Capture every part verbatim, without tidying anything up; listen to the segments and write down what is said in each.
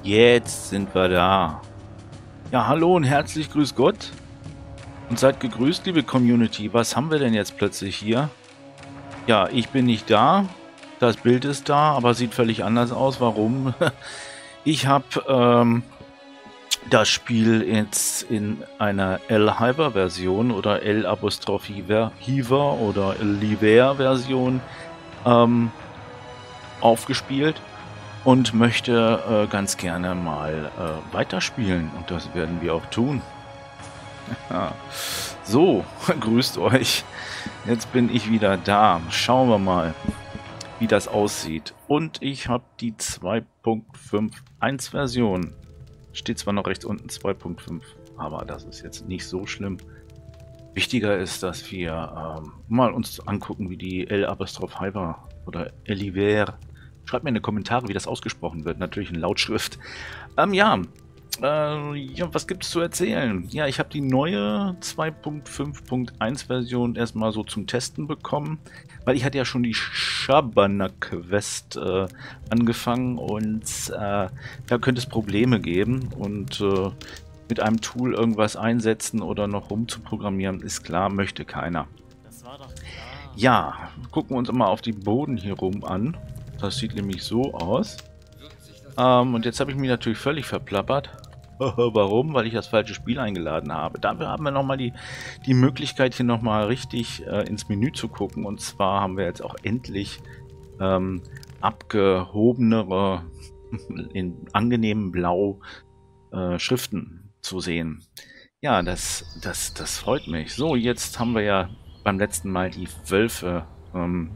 Jetzt sind wir da. Ja, hallo und herzlich grüß Gott. Und seid gegrüßt, liebe Community. Was haben wir denn jetzt plötzlich hier? Ja, ich bin nicht da. Das Bild ist da, aber sieht völlig anders aus. Warum? Ich habe ähm, das Spiel jetzt in einer L-Hyper-Version oder L-Apostrophe-Hiver oder L-Liver-Version ähm, aufgespielt und möchte äh, ganz gerne mal äh, weiterspielen. Und das werden wir auch tun. So, grüßt euch. Jetzt bin ich wieder da. Schauen wir mal, wie das aussieht. Und ich habe die zwei Punkt fünf Punkt eins Version. Steht zwar noch rechts unten zwei Punkt fünf, aber das ist jetzt nicht so schlimm. Wichtiger ist, dass wir ähm, mal uns angucken, wie die L-Apostrophe-Hyper oder L-Liver. Schreibt mir in die Kommentare, wie das ausgesprochen wird. Natürlich in Lautschrift. Ähm, ja. Äh, ja, was gibt es zu erzählen? Ja, ich habe die neue zwei Punkt fünf Punkt eins Version erstmal so zum Testen bekommen, weil ich hatte ja schon die Schabernack-Quest äh, angefangen und äh, da könnte es Probleme geben und äh, mit einem Tool irgendwas einsetzen oder noch rumzuprogrammieren, ist klar, möchte keiner. Das war doch klar. Ja, gucken wir uns mal auf die Boden hier rum an. Das sieht nämlich so aus. Ähm, und jetzt habe ich mich natürlich völlig verplappert. Warum? Weil ich das falsche Spiel eingeladen habe. Dafür haben wir nochmal die, die Möglichkeit, hier nochmal richtig äh, ins Menü zu gucken. Und zwar haben wir jetzt auch endlich ähm, abgehobenere, in angenehmem Blau äh, Schriften zu sehen. Ja, das, das, das freut mich. So, jetzt haben wir ja beim letzten Mal die Wölfe ähm,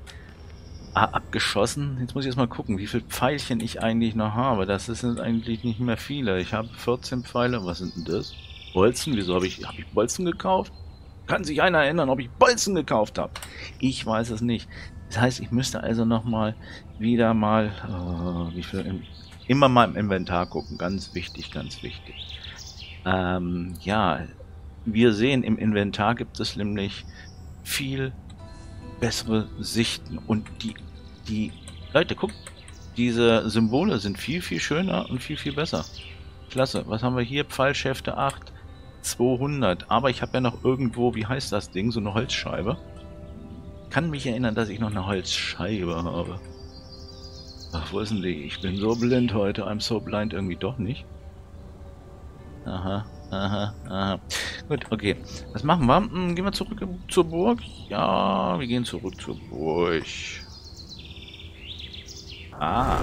abgeschossen. Jetzt muss ich erst mal gucken, wie viele Pfeilchen ich eigentlich noch habe. Das sind eigentlich nicht mehr viele. Ich habe vierzehn Pfeile. Was sind denn das? Bolzen? Wieso habe ich, hab ich Bolzen gekauft? Kann sich einer erinnern, ob ich Bolzen gekauft habe? Ich weiß es nicht. Das heißt, ich müsste also noch mal wieder mal äh, wie viel im, immer mal im Inventar gucken. Ganz wichtig, ganz wichtig. Ähm, ja, wir sehen, im Inventar gibt es nämlich viel bessere Sichten und die, die Leute, guckt, diese Symbole sind viel, viel schöner und viel, viel besser. Klasse. Was haben wir hier? Pfeilschäfte acht, zweihundert. Aber ich habe ja noch irgendwo, wie heißt das Ding? So eine Holzscheibe. Kann mich erinnern, dass ich noch eine Holzscheibe habe. Ach, wo ist denn die? Ich bin so blind heute. I'm so blind irgendwie doch nicht. Aha. Aha, aha. Gut, okay. Was machen wir? Hm, gehen wir zurück zur Burg? Ja, wir gehen zurück zur Burg. Ah.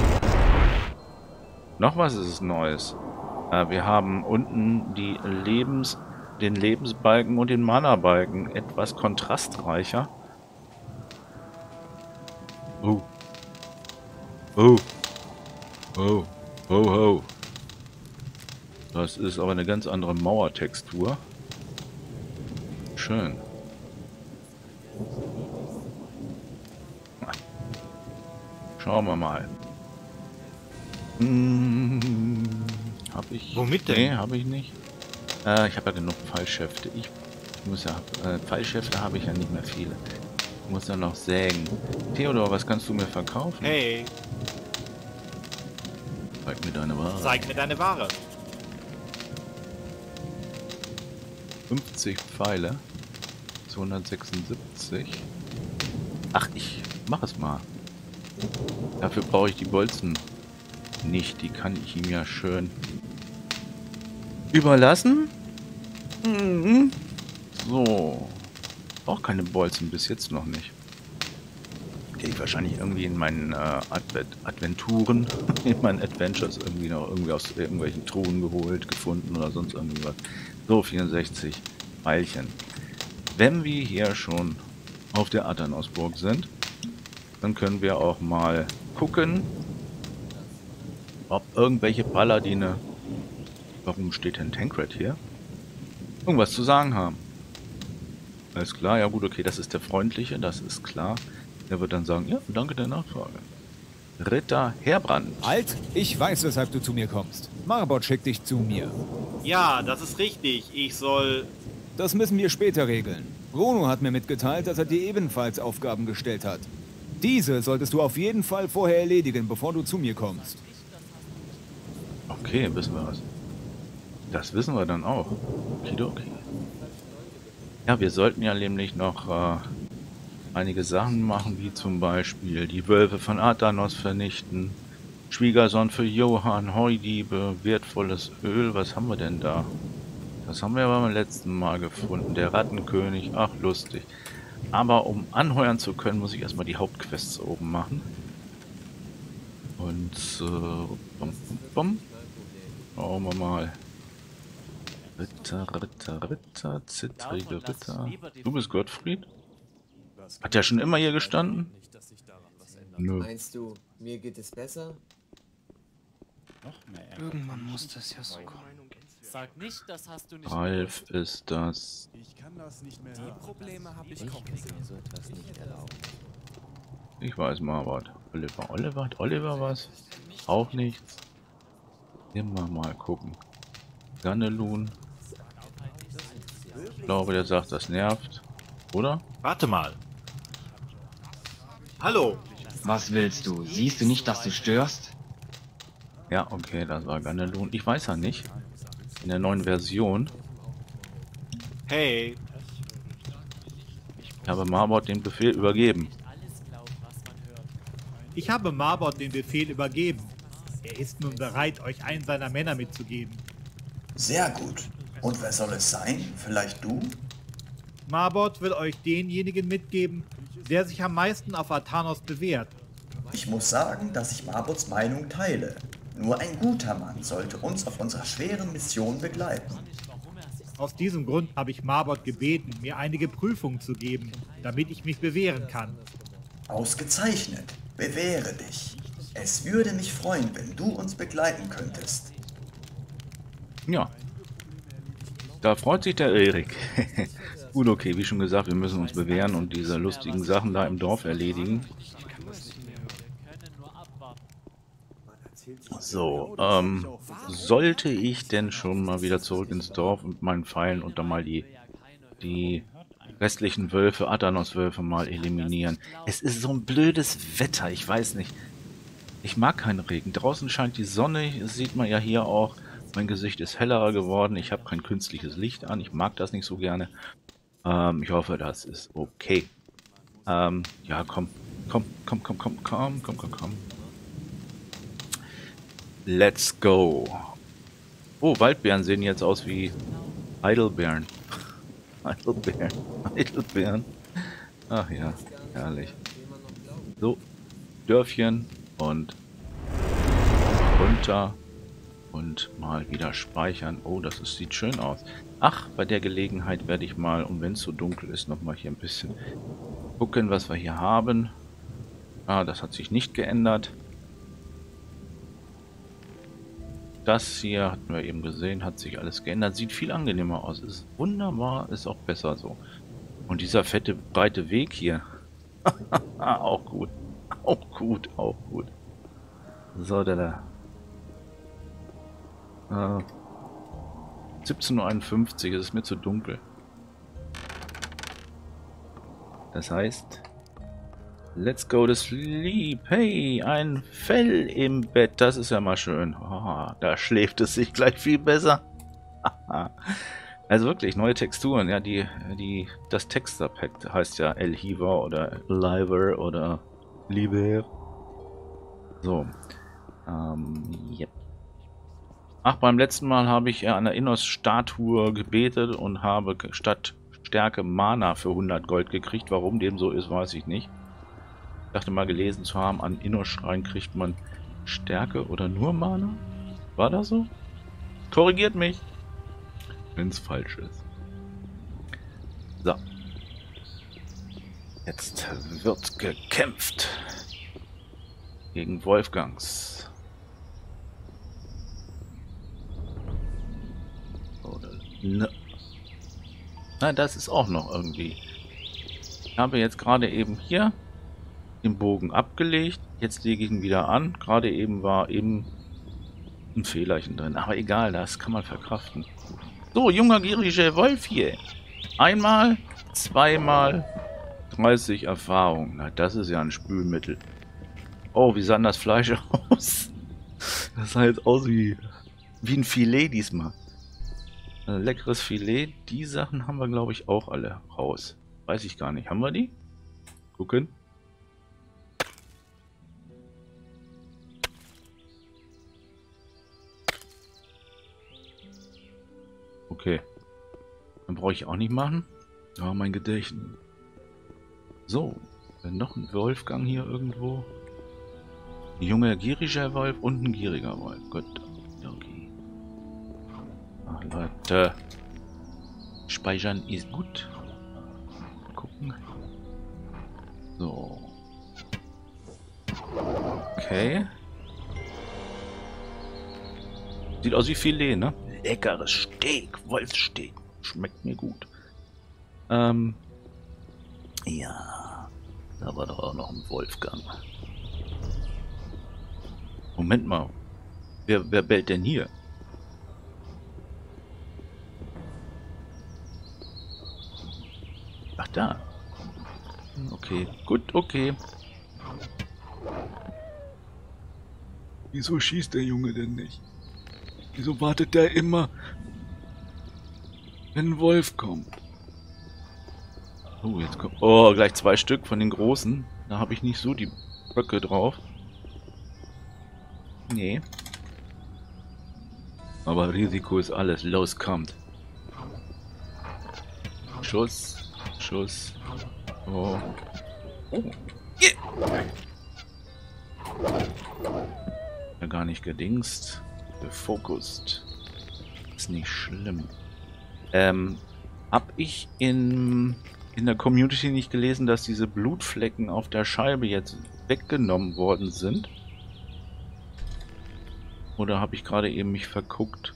Noch was ist es Neues. Äh, wir haben unten die Lebens, den Lebensbalken und den Mana-Balken etwas kontrastreicher. Oh. Oh. Oh. Oh, oh. Das ist aber eine ganz andere Mauertextur. Schön. Schauen wir mal. Hm, habe ich... Womit denn? Nee, habe ich nicht. Äh, ich habe ja genug Pfeilschäfte. Ich muss ja... Äh, Pfeilschäfte habe ich ja nicht mehr viele. Ich muss ja noch sägen. Theodor, was kannst du mir verkaufen? Hey, Zeig mir deine Ware. zeig mir deine Ware. fünfzig Pfeile. zweihundertsechsundsiebzig. Ach, ich mach es mal. Dafür brauche ich die Bolzen nicht. Die kann ich ihm ja schön überlassen. Mhm. So. Auch keine Bolzen, bis jetzt noch nicht. Die ich wahrscheinlich irgendwie in meinen äh, Advent Adventuren, in meinen Adventures irgendwie noch irgendwie aus irgendwelchen Truhen geholt, gefunden oder sonst irgendwie was. So, vierundsechzig Pfeilchen. Wenn wir hier schon auf der Aternosburg sind, dann können wir auch mal gucken, ob irgendwelche Paladine, warum steht denn Tancred hier, irgendwas zu sagen haben. Alles klar, ja gut, okay, das ist der Freundliche, das ist klar. Der wird dann sagen, ja, danke der Nachfrage. Ritter Herbrand. Alt, ich weiß, weshalb du zu mir kommst. Marbot schickt dich zu mir. Ja, das ist richtig. Ich soll... Das müssen wir später regeln. Bruno hat mir mitgeteilt, dass er dir ebenfalls Aufgaben gestellt hat. Diese solltest du auf jeden Fall vorher erledigen, bevor du zu mir kommst. Okay, wissen wir was. Das wissen wir dann auch. Okidoki. Ja, wir sollten ja nämlich noch äh, einige Sachen machen, wie zum Beispiel die Wölfe von Athanos vernichten, Schwiegersohn für Johann, Heudiebe, wertvolles Öl. Was haben wir denn da? Das haben wir aber beim letzten Mal gefunden. Der Rattenkönig. Ach, lustig. Aber um anheuern zu können, muss ich erstmal die Hauptquests oben machen. Und äh, bum, bum, bum. Schauen wir mal. Ritter, Ritter, Ritter, zittrige Ritter. Du bist Gottfried? Hat der schon immer hier gestanden? Nö. Meinst du, mir geht es besser? Irgendwann muss das ja so kommen. Sag nicht, das hast du nicht. Ralf ist das. Ich kann das nicht mehr Die hören. Probleme habe ich Ich kann komplett. mir so etwas nicht erlauben. Ich weiß mal was. Oliver, Oliver, hat Oliver was? Auch nichts. Immer mal gucken. Ganelun. Ich glaube, der sagt, das nervt. Oder? Warte mal. Hallo. Was willst du? Siehst du nicht, dass du störst? Ja, okay, das war Ganelun. Ich weiß ja nicht. In der neuen Version. Hey. Ich habe Marbot den Befehl übergeben. Ich habe Marbot den Befehl übergeben. Er ist nun bereit, euch einen seiner Männer mitzugeben. Sehr gut. Und wer soll es sein? Vielleicht du? Marbot will euch denjenigen mitgeben, der sich am meisten auf Athanos bewährt. Ich muss sagen, dass ich Marbots Meinung teile. Nur ein guter Mann sollte uns auf unserer schweren Mission begleiten. Aus diesem Grund habe ich Marbot gebeten, mir einige Prüfungen zu geben, damit ich mich bewähren kann. Ausgezeichnet. Bewähre dich. Es würde mich freuen, wenn du uns begleiten könntest. Ja. Da freut sich der Erik. Gut, okay, wie schon gesagt, wir müssen uns bewähren und diese lustigen Sachen da im Dorf erledigen. So, ähm, sollte ich denn schon mal wieder zurück ins Dorf mit meinen Pfeilen und dann mal die, die restlichen Wölfe, Athanos-Wölfe mal eliminieren. Es ist so ein blödes Wetter, ich weiß nicht. Ich mag keinen Regen. Draußen scheint die Sonne, das sieht man ja hier auch. Mein Gesicht ist heller geworden. Ich habe kein künstliches Licht an. Ich mag das nicht so gerne. Ähm, ich hoffe, das ist okay. Ähm, ja, komm. Komm, komm, komm, komm, komm, komm, komm, komm. Let's go. Oh, Waldbären sehen jetzt aus wie Heidelbeeren. Heidelbeeren. Heidelbeeren. Ach ja, herrlich. So, Dörfchen und runter. Und mal wieder speichern. Oh, das ist, sieht schön aus. Ach, bei der Gelegenheit werde ich mal, und wenn es so dunkel ist, nochmal hier ein bisschen gucken, was wir hier haben. Ah, das hat sich nicht geändert. Das hier hatten wir eben gesehen, hat sich alles geändert. Sieht viel angenehmer aus. Ist wunderbar, ist auch besser so. Und dieser fette, breite Weg hier. Auch gut. Auch gut, auch gut. So, da, da. Uh, siebzehn Uhr einundfünfzig, es ist mir zu dunkel. Das heißt, let's go to sleep. Hey, ein Fell im Bett, das ist ja mal schön. Oh, da schläft es sich gleich viel besser. Also wirklich, neue Texturen. Ja, die, die, das Texture-Pack heißt ja Elhiva oder Liver oder Liber. So. Ähm, yep. Ach, beim letzten Mal habe ich an der Innos-Statue gebetet und habe statt Stärke Mana für hundert Gold gekriegt. Warum dem so ist, weiß ich nicht. Ich dachte mal gelesen zu haben, an Innos-Schrein kriegt man Stärke oder nur Mana. War das so? Korrigiert mich, wenn es falsch ist. So. Jetzt wird gekämpft gegen Wolfgangs. Ne. Na, das ist auch noch irgendwie. Ich habe jetzt gerade eben hier den Bogen abgelegt. Jetzt lege ich ihn wieder an. Gerade eben war eben ein Fehlerchen drin. Aber egal, das kann man verkraften. So, junger gieriger Wolf hier. Einmal, zweimal, dreißig Erfahrung. Na, das ist ja ein Spülmittel. Oh, wie sah denn das Fleisch aus? Das sah jetzt aus wie wie ein Filet diesmal. Ein leckeres Filet. Die Sachen haben wir, glaube ich, auch alle raus. Weiß ich gar nicht. Haben wir die? Gucken. Okay. Dann brauche ich auch nicht machen. Ja, mein Gedächtnis. So. Noch ein Wolfgang hier irgendwo. Ein junger gieriger Wolf und ein gieriger Wolf. Gut. Okay. Ach, Leute. Speichern ist gut. Gucken. So. Okay. Sieht aus wie Filet, ne? Leckeres Steak. Wolfssteak. Schmeckt mir gut. Ähm. Ja. Da war doch auch noch ein Wolfgang. Moment mal. Wer, wer bellt denn hier? Ach, da. Okay, gut, okay. Wieso schießt der Junge denn nicht? Wieso wartet der immer, wenn ein Wolf kommt? Oh, jetzt kommt... Oh, gleich zwei Stück von den großen. Da habe ich nicht so die Böcke drauf. Nee. Aber Risiko ist alles. Los, kommt. Schuss. Schuss. Oh. Oh. Yeah. Ja, gar nicht gedingst. Gefokust. Ist nicht schlimm. Ähm, hab ich in, in der Community nicht gelesen, dass diese Blutflecken auf der Scheibe jetzt weggenommen worden sind? Oder habe ich gerade eben mich verguckt?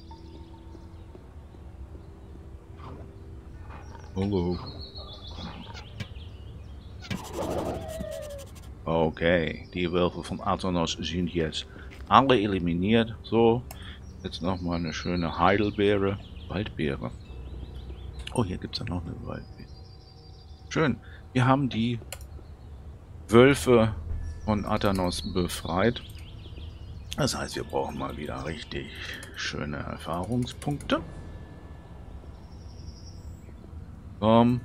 Hallo. Okay, die Wölfe von Athanos sind jetzt alle eliminiert. So, jetzt nochmal eine schöne Heidelbeere. Waldbeere. Oh, hier gibt es ja noch eine Waldbeere. Schön. Wir haben die Wölfe von Athanos befreit. Das heißt, wir brauchen mal wieder richtig schöne Erfahrungspunkte. Um,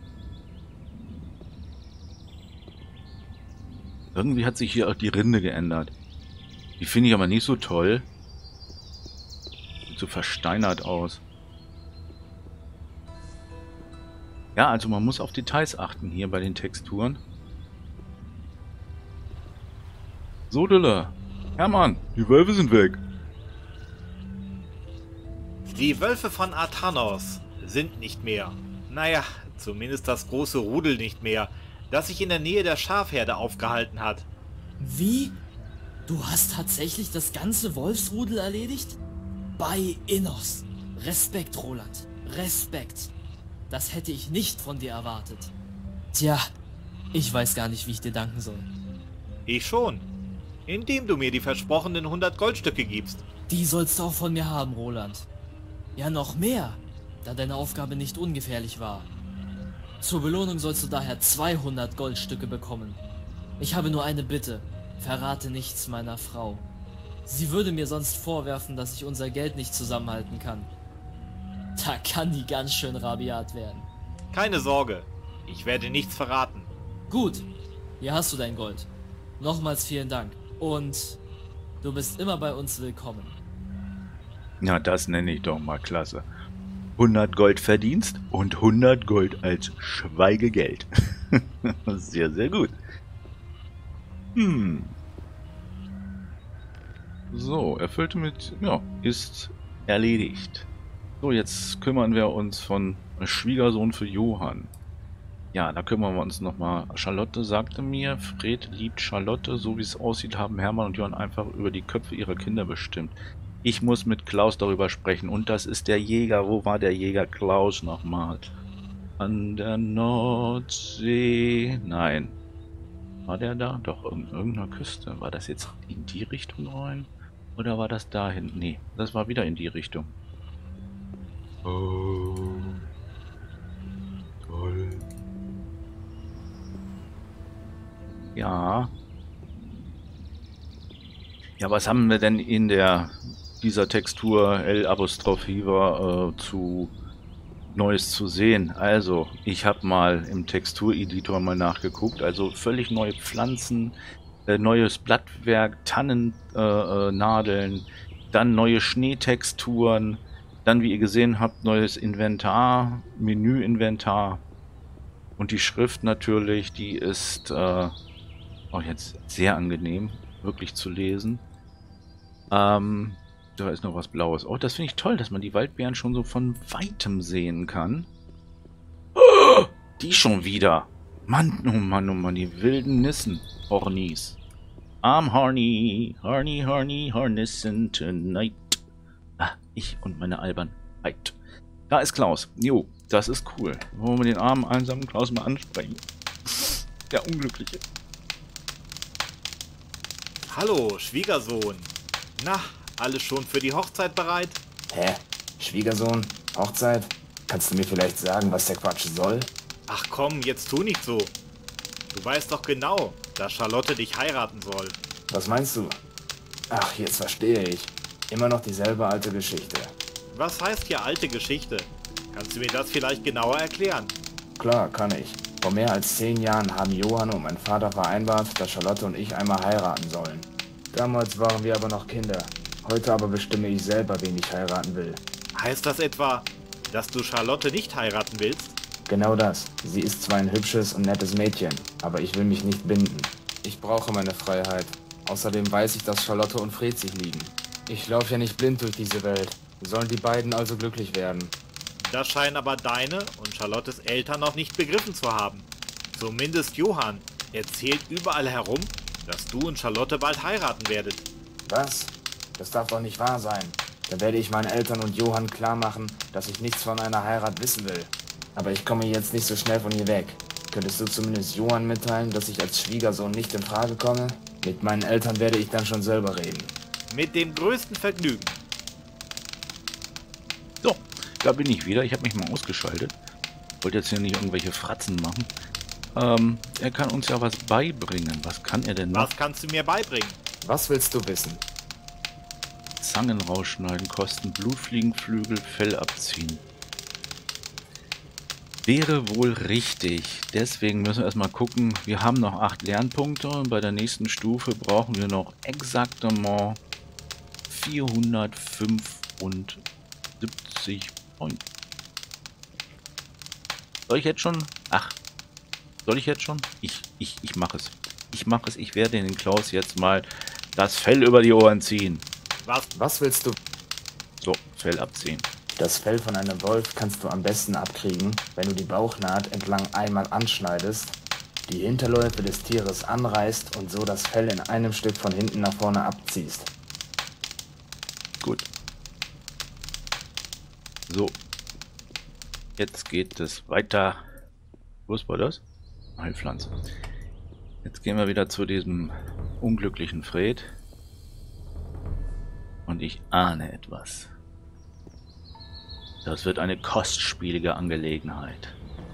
irgendwie hat sich hier auch die Rinde geändert. Die finde ich aber nicht so toll. Sieht so versteinert aus. Ja, also man muss auf Details achten hier bei den Texturen. So, Dille. Hermann, die Wölfe sind weg. Die Wölfe von Athanos sind nicht mehr. Naja, zumindest das große Rudel nicht mehr, das sich in der Nähe der Schafherde aufgehalten hat. Wie? Du hast tatsächlich das ganze Wolfsrudel erledigt? Bei Innos. Respekt, Roland. Respekt. Das hätte ich nicht von dir erwartet. Tja, ich weiß gar nicht, wie ich dir danken soll. Ich schon. Indem du mir die versprochenen hundert Goldstücke gibst. Die sollst du auch von mir haben, Roland. Ja, noch mehr, da deine Aufgabe nicht ungefährlich war. Zur Belohnung sollst du daher zweihundert Goldstücke bekommen. Ich habe nur eine Bitte. Verrate nichts meiner Frau. Sie würde mir sonst vorwerfen, dass ich unser Geld nicht zusammenhalten kann. Da kann die ganz schön rabiat werden. Keine Sorge, ich werde nichts verraten. Gut, hier hast du dein Gold. Nochmals vielen Dank. Und du bist immer bei uns willkommen. Ja, das nenne ich doch mal klasse. hundert Gold Verdienst und hundert Gold als Schweigegeld. Sehr, sehr gut. Hm. So, erfüllte mit... Ja, ist erledigt. So, jetzt kümmern wir uns von Schwiegersohn für Johann. Ja, da kümmern wir uns nochmal. Charlotte sagte mir, Fred liebt Charlotte. So wie es aussieht, haben Hermann und Johann einfach über die Köpfe ihrer Kinder bestimmt. Ich muss mit Klaus darüber sprechen. Und das ist der Jäger. Wo war der Jäger Klaus nochmal? An der Nordsee. Nein. War der da? Doch, in irgendeiner Küste. War das jetzt in die Richtung rein? Oder war das dahin? Nee, das war wieder in die Richtung. Oh. Toll. Ja. Ja, was haben wir denn in der dieser Textur L-Apostroph-Hiva äh, zu Neues zu sehen. Also, ich habe mal im Textureditor mal nachgeguckt. Also völlig neue Pflanzen, äh, neues Blattwerk, Tannennadeln, äh, Nadeln, dann neue Schneetexturen, dann, wie ihr gesehen habt, neues Inventar, Menü-Inventar. Und die Schrift natürlich, die ist äh, auch jetzt sehr angenehm, wirklich zu lesen. Ähm, da ist noch was Blaues. Oh, das finde ich toll, dass man die Waldbeeren schon so von Weitem sehen kann. Oh, die schon wieder. Mann, oh Mann, oh Mann, die wilden Nissen. Hornies. I'm horny, horny, horny, hornissen tonight. Ah, ich und meine Albernheit. Da ist Klaus. Jo, das ist cool. Wollen wir den armen, einsamen Klaus mal ansprechen? Der Unglückliche. Hallo, Schwiegersohn. Na, alles schon für die Hochzeit bereit? Hä? Schwiegersohn? Hochzeit? Kannst du mir vielleicht sagen, was der Quatsch soll? Ach komm, jetzt tu nicht so. Du weißt doch genau, dass Charlotte dich heiraten soll. Was meinst du? Ach, jetzt verstehe ich. Immer noch dieselbe alte Geschichte. Was heißt hier alte Geschichte? Kannst du mir das vielleicht genauer erklären? Klar, kann ich. Vor mehr als zehn Jahren haben Johann und mein Vater vereinbart, dass Charlotte und ich einmal heiraten sollen. Damals waren wir aber noch Kinder. Heute aber bestimme ich selber, wen ich heiraten will. Heißt das etwa, dass du Charlotte nicht heiraten willst? Genau das. Sie ist zwar ein hübsches und nettes Mädchen, aber ich will mich nicht binden. Ich brauche meine Freiheit. Außerdem weiß ich, dass Charlotte und Fred sich lieben. Ich laufe ja nicht blind durch diese Welt. Sollen die beiden also glücklich werden? Das scheinen aber deine und Charlottes Eltern noch nicht begriffen zu haben. Zumindest Johann erzählt überall herum, dass du und Charlotte bald heiraten werdet. Was? Das darf doch nicht wahr sein. Dann werde ich meinen Eltern und Johann klar machen, dass ich nichts von einer Heirat wissen will. Aber ich komme jetzt nicht so schnell von hier weg. Könntest du zumindest Johann mitteilen, dass ich als Schwiegersohn nicht in Frage komme? Mit meinen Eltern werde ich dann schon selber reden. Mit dem größten Vergnügen. So, da bin ich wieder. Ich habe mich mal ausgeschaltet. Wollte jetzt hier nicht irgendwelche Fratzen machen. Ähm, er kann uns ja was beibringen. Was kann er denn noch? Was kannst du mir beibringen? Was willst du wissen? Zangen rausschneiden, Kosten, Blutfliegenflügel, Fell abziehen. Wäre wohl richtig. Deswegen müssen wir erstmal gucken. Wir haben noch acht Lernpunkte und bei der nächsten Stufe brauchen wir noch exaktement vierhundertfünfundsiebzig Punkte. Soll ich jetzt schon? Ach, soll ich jetzt schon? Ich, ich, ich mache es. Ich mache es. Ich werde den Klaus jetzt mal das Fell über die Ohren ziehen. Was? Was willst du? So, Fell abziehen. Das Fell von einem Wolf kannst du am besten abkriegen, wenn du die Bauchnaht entlang einmal anschneidest, die Hinterläufe des Tieres anreißt und so das Fell in einem Stück von hinten nach vorne abziehst. Gut. So. Jetzt geht es weiter. Was war das? Heilpflanze. Jetzt gehen wir wieder zu diesem unglücklichen Fred. Und ich ahne etwas. Das wird eine kostspielige Angelegenheit.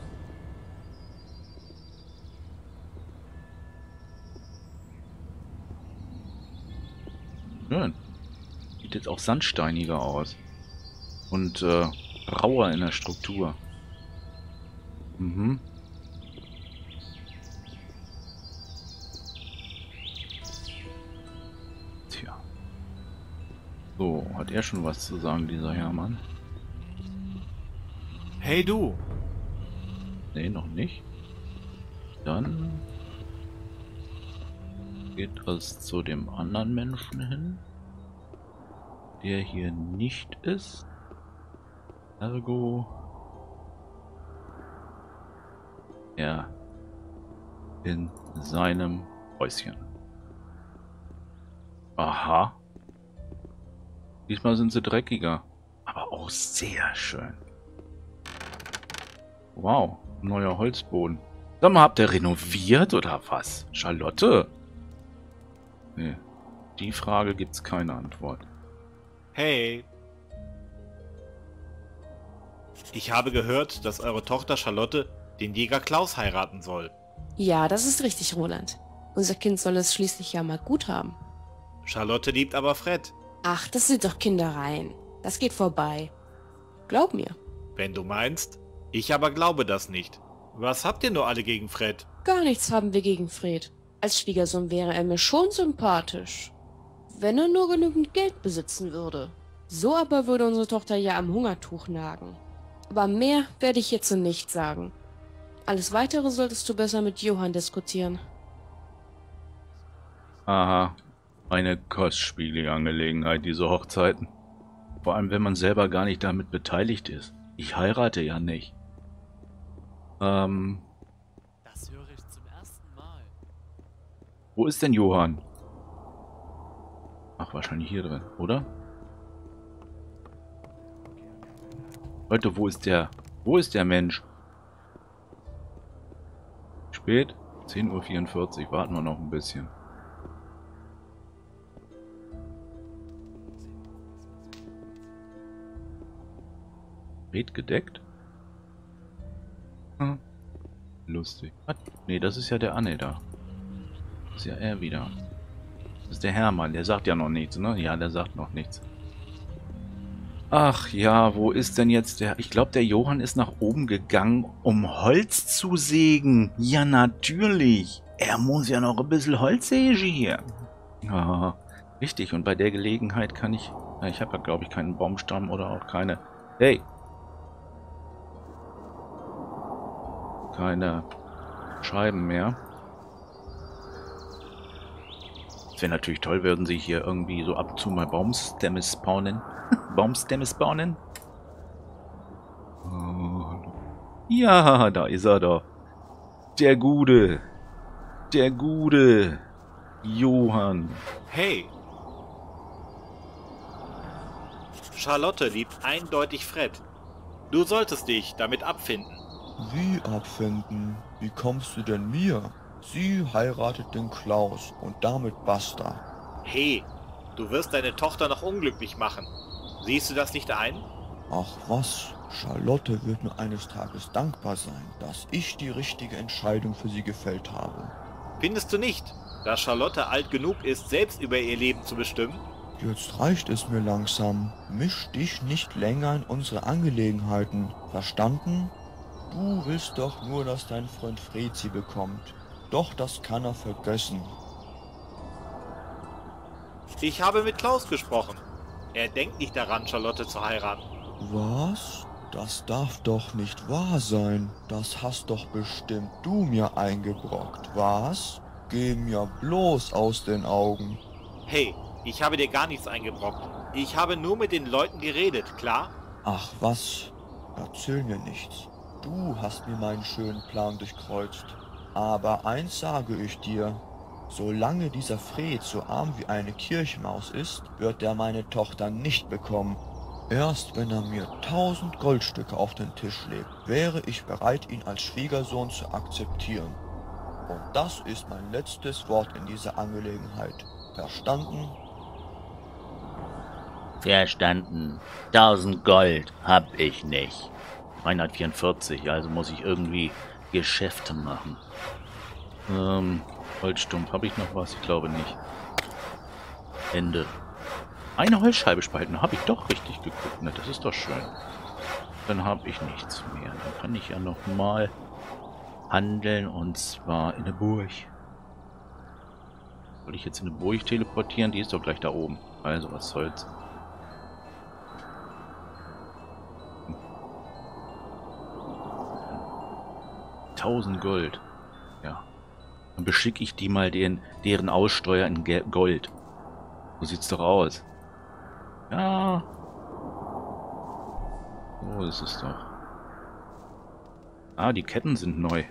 Schön. Sieht jetzt auch sandsteiniger aus. Und äh, rauer in der Struktur. Mhm. Tja. So, hat er schon was zu sagen, dieser Hermann? Hey du! Nee, noch nicht. Dann geht es zu dem anderen Menschen hin, der hier nicht ist. Ergo er in seinem Häuschen. Aha. Diesmal sind sie dreckiger, aber auch sehr schön. Wow, neuer Holzboden. Sag mal, habt ihr renoviert oder was? Charlotte? Nee, die Frage gibt's keine Antwort. Hey! Ich habe gehört, dass eure Tochter Charlotte den Jäger Klaus heiraten soll. Ja, das ist richtig, Roland. Unser Kind soll es schließlich ja mal gut haben. Charlotte liebt aber Fred. Ach, das sind doch Kindereien. Das geht vorbei. Glaub mir. Wenn du meinst. Ich aber glaube das nicht. Was habt ihr nur alle gegen Fred? Gar nichts haben wir gegen Fred. Als Schwiegersohn wäre er mir schon sympathisch. Wenn er nur genügend Geld besitzen würde. So aber würde unsere Tochter ja am Hungertuch nagen. Aber mehr werde ich jetzt nicht sagen. Alles Weitere solltest du besser mit Johann diskutieren. Aha. Eine kostspielige Angelegenheit, diese Hochzeiten. Vor allem, wenn man selber gar nicht damit beteiligt ist. Ich heirate ja nicht. Ähm... Das höre ich zum ersten Mal. Wo ist denn Johann? Ach, wahrscheinlich hier drin, oder? Leute, wo ist der? Wo ist der Mensch? Spät? zehn Uhr vierundvierzig. Warten wir noch ein bisschen. Red gedeckt? Hm. Lustig. Was? Nee, das ist ja der Anne da. Das ist ja er wieder. Das ist der Hermann, der sagt ja noch nichts, ne? Ja, der sagt noch nichts. Ach ja, wo ist denn jetzt der... Ich glaube, der Johann ist nach oben gegangen, um Holz zu sägen. Ja, natürlich. Er muss ja noch ein bisschen Holz sägen hier. Ja, richtig. Und bei der Gelegenheit kann ich... Ja, ich habe ja, glaube ich, keinen Baumstamm oder auch keine... Hey! Keine Scheiben mehr. Es wäre natürlich toll, würden sie hier irgendwie so ab und zu mal Baumstämme spawnen. Baumstämme spawnen. Oh. Ja, da ist er doch. Der Gute. Der Gute. Johann. Hey! Charlotte liebt eindeutig Fred. Du solltest dich damit abfinden. Wie abfinden? Wie kommst du denn mir? Sie heiratet den Klaus und damit basta. Hey, du wirst deine Tochter noch unglücklich machen. Siehst du das nicht ein? Ach was, Charlotte wird mir eines Tages dankbar sein, dass ich die richtige Entscheidung für sie gefällt habe. Findest du nicht, dass Charlotte alt genug ist, selbst über ihr Leben zu bestimmen? Jetzt reicht es mir langsam. Misch dich nicht länger in unsere Angelegenheiten. Verstanden? Du willst doch nur, dass dein Freund Fred sie bekommt. Doch das kann er vergessen. Ich habe mit Klaus gesprochen. Er denkt nicht daran, Charlotte zu heiraten. Was? Das darf doch nicht wahr sein. Das hast doch bestimmt du mir eingebrockt, was? Geh mir bloß aus den Augen. Hey, ich habe dir gar nichts eingebrockt. Ich habe nur mit den Leuten geredet, klar? Ach was? Erzähl mir nichts. Du hast mir meinen schönen Plan durchkreuzt. Aber eins sage ich dir. Solange dieser Fred so arm wie eine Kirchmaus ist, wird er meine Tochter nicht bekommen. Erst wenn er mir tausend Goldstücke auf den Tisch legt, wäre ich bereit, ihn als Schwiegersohn zu akzeptieren. Und das ist mein letztes Wort in dieser Angelegenheit. Verstanden? Verstanden. tausend Gold hab ich nicht. hundertvierundvierzig, also muss ich irgendwie Geschäfte machen. Ähm, Holzstumpf, habe ich noch was? Ich glaube nicht. Ende. Eine Holzscheibe spalten, habe ich doch richtig geguckt, ne? Das ist doch schön. Dann habe ich nichts mehr. Dann kann ich ja noch mal handeln, und zwar in der Burg. Soll ich jetzt in eine Burg teleportieren? Die ist doch gleich da oben. Also, was soll's. tausend Gold. Ja. Dann beschicke ich die mal den, deren Aussteuer in Ge Gold. So sieht's doch aus. Ja. So ist es doch. Ah, die Ketten sind neu.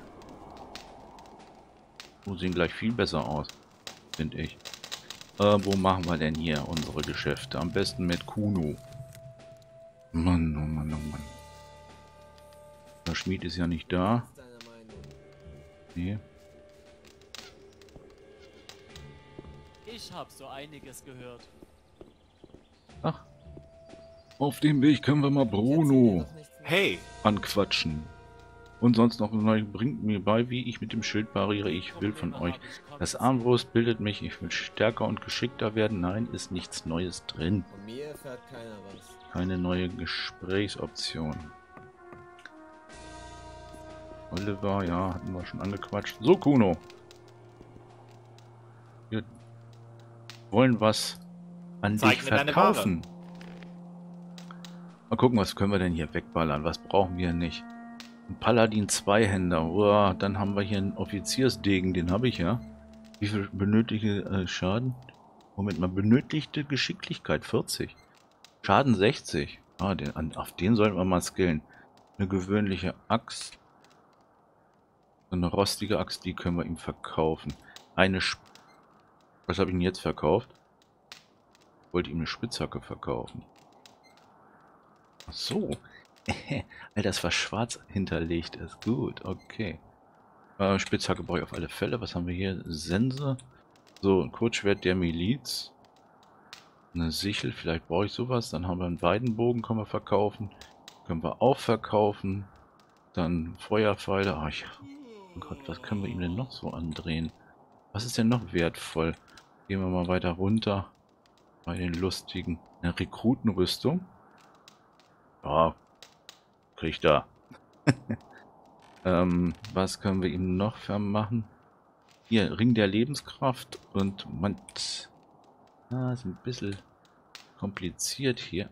So sehen gleich viel besser aus, finde ich. Äh, wo machen wir denn hier unsere Geschäfte? Am besten mit Kuno. Mann, oh Mann, oh Mann. Der Schmied ist ja nicht da. Nee. Ich habe so einiges gehört. Ach. Auf dem Weg können wir mal Bruno Hey, anquatschen. Und sonst noch neu bringt mir bei, wie ich mit dem Schild pariere. Ich will von euch. Das Armbrust bildet mich. Ich will stärker und geschickter werden. Nein, ist nichts Neues drin. Von mir erfährt keiner was. Keine neue Gesprächsoption. Oliver, ja, hatten wir schon angequatscht. So, Kuno. Wir wollen was an Zeig dich mir deine verkaufen. Mal gucken, was können wir denn hier wegballern? Was brauchen wir nicht? Ein Paladin Zweihänder. Uah, dann haben wir hier einen Offiziersdegen, den habe ich ja. Wie viel benötigte äh, Schaden? Moment mal, benötigte Geschicklichkeit vierzig. Schaden sechzig. Ah, den, an, auf den sollten wir mal skillen. Eine gewöhnliche Axt. So eine rostige Axt, die können wir ihm verkaufen. Eine Sp Was habe ich denn jetzt verkauft? Ich wollte ihm eine Spitzhacke verkaufen. Ach so. Weil das was schwarz hinterlegt ist. Gut, okay. Äh, Spitzhacke brauche ich auf alle Fälle. Was haben wir hier? Sense. So, ein Kurzschwert der Miliz. Eine Sichel, vielleicht brauche ich sowas. Dann haben wir einen Weidenbogen, können wir verkaufen. Können wir auch verkaufen. Dann Feuerpfeile. Oh, ich, oh Gott, was können wir ihm denn noch so andrehen? Was ist denn noch wertvoll? Gehen wir mal weiter runter. Bei den lustigen. Eine Rekrutenrüstung. Ja, krieg ich da. ähm, was können wir ihm noch vermachen? Hier, Ring der Lebenskraft und man... Ah, ist ein bisschen kompliziert hier.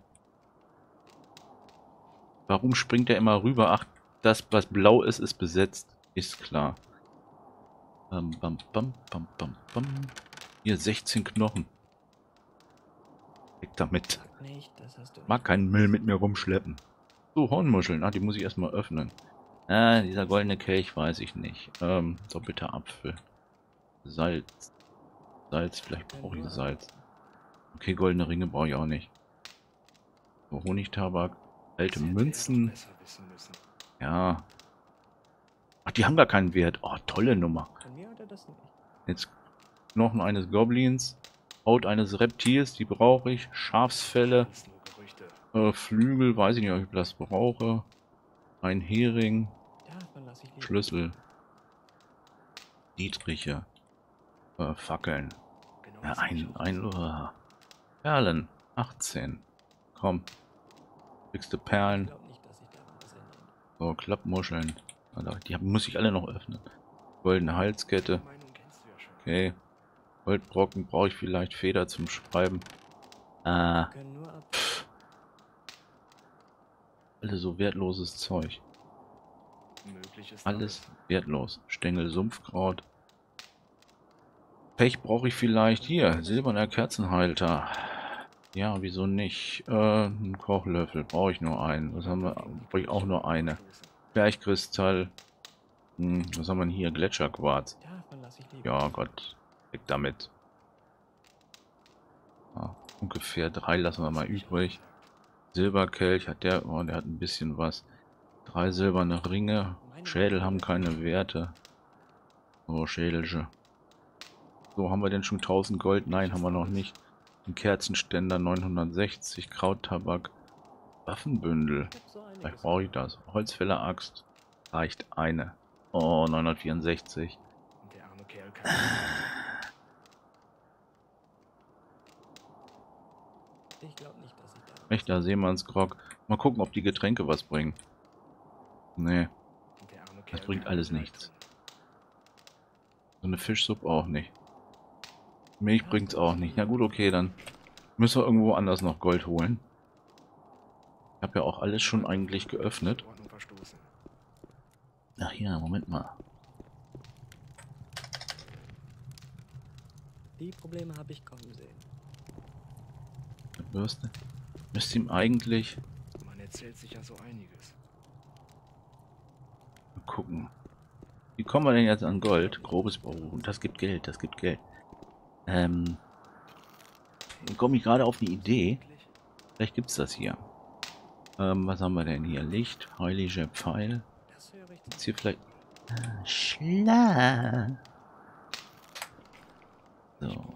Warum springt er immer rüber? Ach, das, was blau ist, ist besetzt. Ist klar. Bam, bam, bam, bam, bam, bam. Hier, sechzehn Knochen. Weg damit. Mag keinen Müll mit mir rumschleppen. So, Hornmuscheln. Ah, die muss ich erstmal öffnen. Ah, dieser goldene Kelch weiß ich nicht. Ähm, doppelter Apfel. Salz. Salz, vielleicht brauche ich Salz. Okay, goldene Ringe brauche ich auch nicht. So, Honigtabak. Alte Münzen. Ja. Ach, die haben gar keinen Wert. Oh, tolle Nummer. Jetzt Knochen eines Goblins. Haut eines Reptils, die brauche ich. Schafsfelle. Äh, Flügel, weiß ich nicht, ob ich das brauche. Ein Hering. Schlüssel. Dietriche. Äh, Fackeln. Ja, ein, ein, uh, Perlen. achtzehn. Komm. Kriegst du Perlen. So, Klappmuscheln. Die muss ich alle noch öffnen. Goldene Halskette. Okay. Goldbrocken brauche ich vielleicht. Feder zum Schreiben. Ah. Pff. Alles so wertloses Zeug. Alles wertlos. Stängel Sumpfkraut. Pech brauche ich vielleicht. Hier, silberner Kerzenhalter. Ja, wieso nicht? Äh, ein Kochlöffel. Brauche ich nur einen. Was haben wir? Brauche ich auch nur eine. Bergkristall. Hm, was haben wir hier? Gletscherquarz. Ja, Gott. Weg damit. Ah, ungefähr drei lassen wir mal übrig. Silberkelch hat der. Oh, der hat ein bisschen was. Drei silberne Ringe. Schädel haben keine Werte. Oh, Schädelsche. So, haben wir denn schon tausend Gold? Nein, haben wir noch nicht. Ein Kerzenständer neunhundertsechzig. Krauttabak. Waffenbündel. Vielleicht brauche ich das. Holzfäller-Axt. Reicht eine. Oh, neunhundertvierundsechzig. Echter Seemannsgrog. Mal gucken, ob die Getränke was bringen. Nee. Das bringt alles nichts. So eine Fischsuppe auch nicht. Milch bringt's auch nicht. Na gut, okay, dann müssen wir irgendwo anders noch Gold holen. Ich habe ja auch alles schon eigentlich geöffnet. Ach ja, Moment mal. Die Probleme habe ich kommen sehen. Bürste. Müsste ihm eigentlich... Man erzählt sich ja so einiges. Mal gucken. Wie kommen wir denn jetzt an Gold? Grobes Bau. Und das gibt Geld, das gibt Geld. Ähm... Dann komme ich gerade auf die Idee. Vielleicht gibt es das hier. Ähm, was haben wir denn hier? Licht, heiliger Pfeil. Gibt's hier vielleicht... Ah, Schlag. So.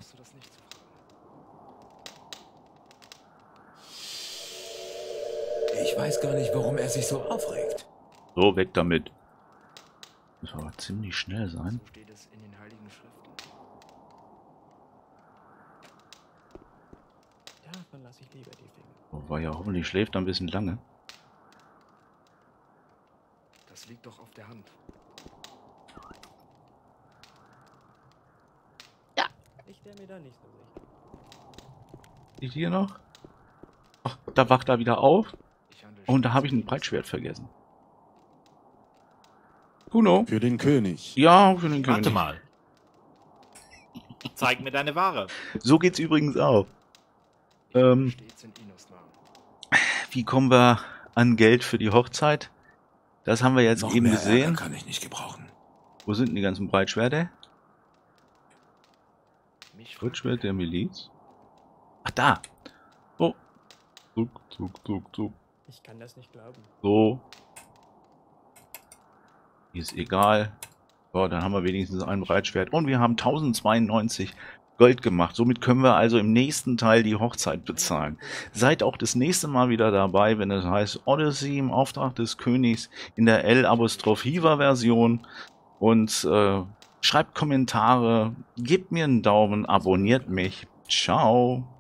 Ich weiß gar nicht, warum er sich so aufregt. So, weg damit. Das soll aber ziemlich schnell sein. So steht es in den heiligen Schriften. Davon lasse ich lieber die Finger. Wobei ja hoffentlich schläft er ein bisschen lange. Das liegt doch auf der Hand. Ich wäre mir da nicht so sicher. Die hier noch? Ach, da wacht er wieder auf. Und da habe ich ein Breitschwert vergessen. Kuno? Für den König. Ja, für den König. Warte mal. Zeig mir deine Ware. So geht's übrigens auch. Ähm, wie kommen wir an Geld für die Hochzeit? Das haben wir jetzt Noch eben mehr gesehen. Ärger kann ich nicht gebrauchen. Wo sind denn die ganzen Breitschwerter? Breitschwert der Miliz? Ach, da. So. Zuck, zuck, zuck, zuck. Ich kann das nicht glauben. So. Ist egal. So, dann haben wir wenigstens ein Breitschwert. Und wir haben tausendzweiundneunzig Gold gemacht. Somit können wir also im nächsten Teil die Hochzeit bezahlen. Seid auch das nächste Mal wieder dabei, wenn es heißt Odyssey im Auftrag des Königs in der L-Apostroph-Hiva-Version. Und äh, schreibt Kommentare, gebt mir einen Daumen, abonniert mich. Ciao.